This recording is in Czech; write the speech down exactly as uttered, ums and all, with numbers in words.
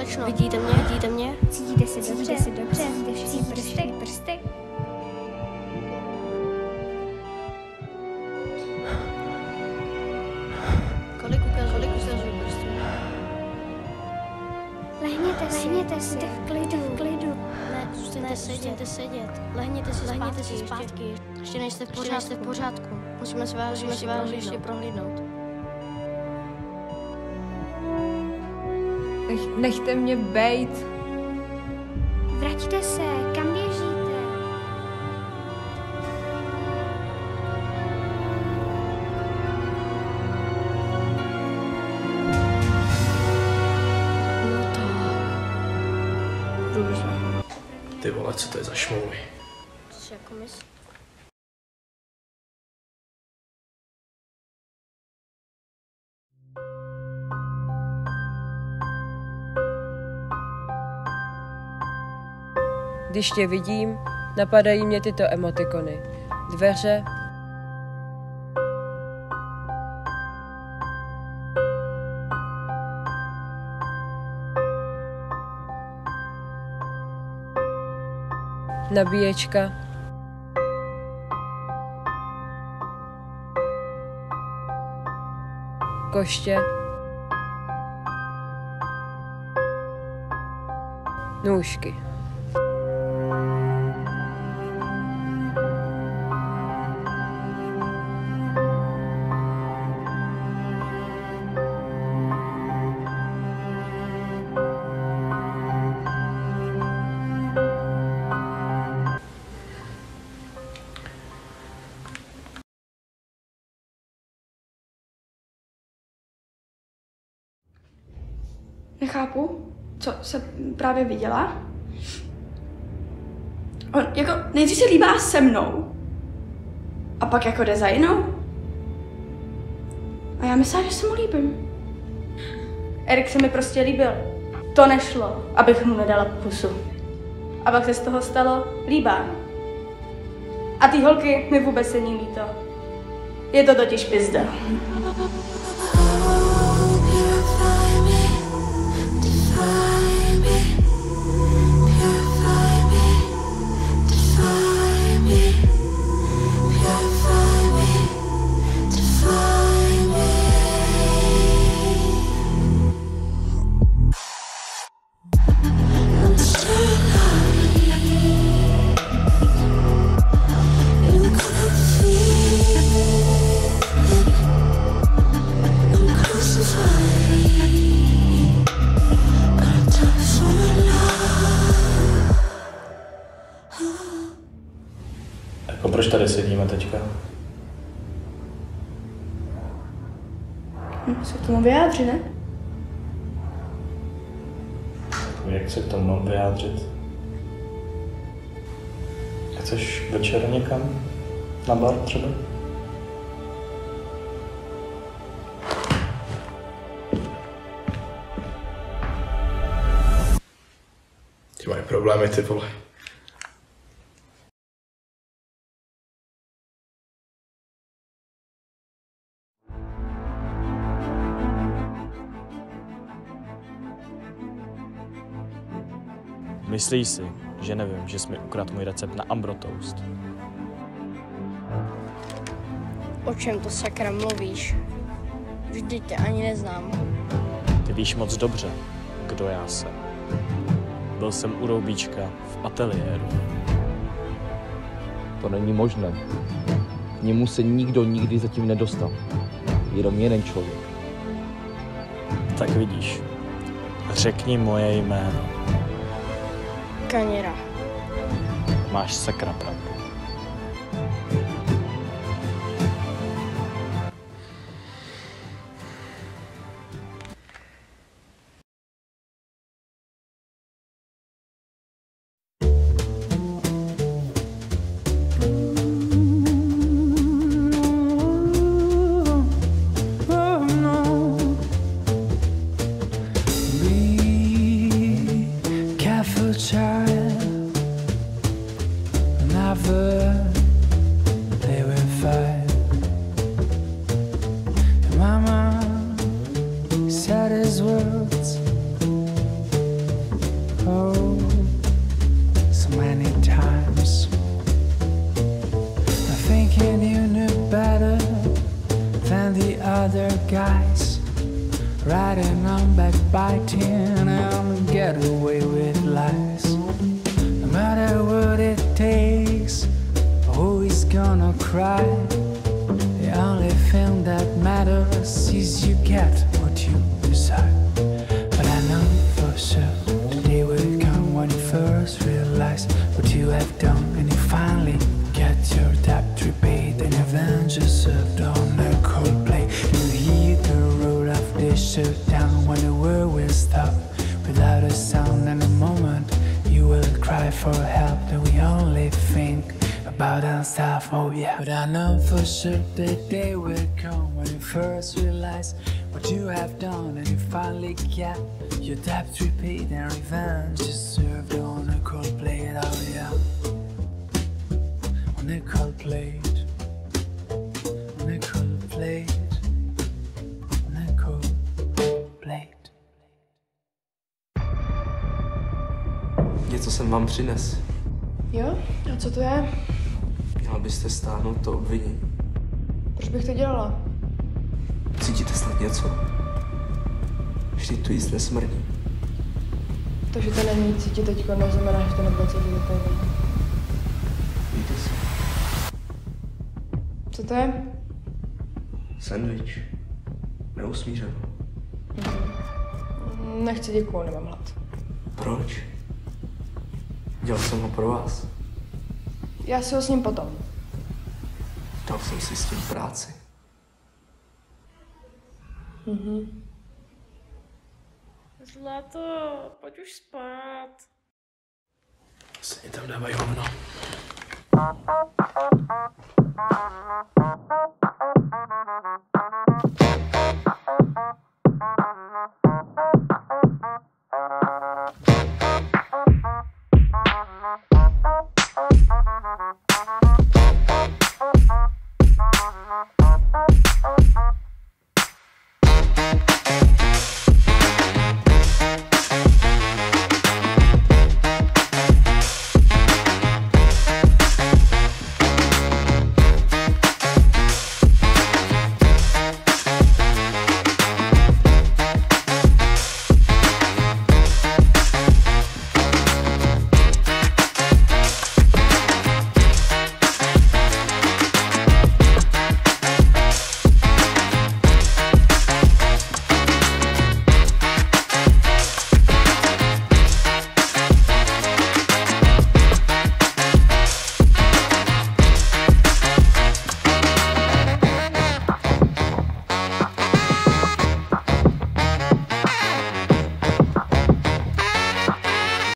Slečno, vidíte mě, vidíte mě? Cítíte si dobře, si dobře, cítíte všichni prsty, prsty. Kolik ukazuje, kolik ukazuje prstů? Lehněte si, lehněte si, v klidu, v klidu. Ne, zůstaňte sedět, sedět. Lehněte si lehněte zpátky, si zpátky. Ještě, ještě nejste v pořádku. Ještě v pořádku. Musíme se vás, musíme si vás ještě prohlídnout. Nech, nechte mě bejt. Vraťte se, kam běžíte? No tak. Dobře. Ty vole, co to je za šmouly? Co si jako myslíš? Když tě vidím, napadají mě tyto emotikony. Dveře, nabíječka, koště, nůžky. Nechápu, co se právě viděla. On jako nejdřív se líbá se mnou a pak jako jde za jinou. A já myslela, že se mu líbím. Erik se mi prostě líbil. To nešlo, abych mu nedala pusu. A pak se z toho stalo líbání. A ty holky mi vůbec není líto. Je to totiž pizda. Jako proč tady sedíme teďka? Hm, se k tomu vyjádři, ne? Jak se k tomu mám vyjádřit? Chceš večer někam? Na bar třeba? Ty mají problémy, ty vole. Myslíš si, že nevím, že jsi mi ukradl můj recept na Ambro Toast? O čem to sakra mluvíš? Vždyť tě ani neznám. Ty víš moc dobře, kdo já jsem. Byl jsem u Roubíčka v ateliéru. To není možné. K němu se nikdo nikdy zatím nedostal. Jenom jeden člověk. Tak vidíš. Řekni moje jméno. Kaněra. Máš sakra pravdu. cry. The only thing that matters is you get what you decide. But I know for sure the day will come when you first realize what you have done, and you finally get your debt repaid and revenge is served on a cold plate. You hear the roar of the shutdown when the world will stop without a sound, and the moment you will cry for help, that we only think about ourselves, oh yeah. But I know for sure the day will come when you first realize what you have done, and you finally get your debt repaid and revenge is served on a cold plate, oh yeah. On a cold plate, on a cold plate, on a cold plate. Něco jsem vám přines. Jo? A co to je? Měla byste stáhnout to obvinění. Proč bych to dělala? Cítíte snad něco? Vždyť tu jíst nesmrdí. To, že to není cítit teďko, neznamená, že to nebude cítit do toho. Víte si. Co to je? Sandwich. Neusmířeno. Mhm. Nechci, děkuju, nemám hlad. Proč? Dělal jsem ho pro vás. Já si ho s ním potom. Dal jsem si s tím práci. Mhm. Zlato, pojď už spát. Asi mi tam dávají hovno.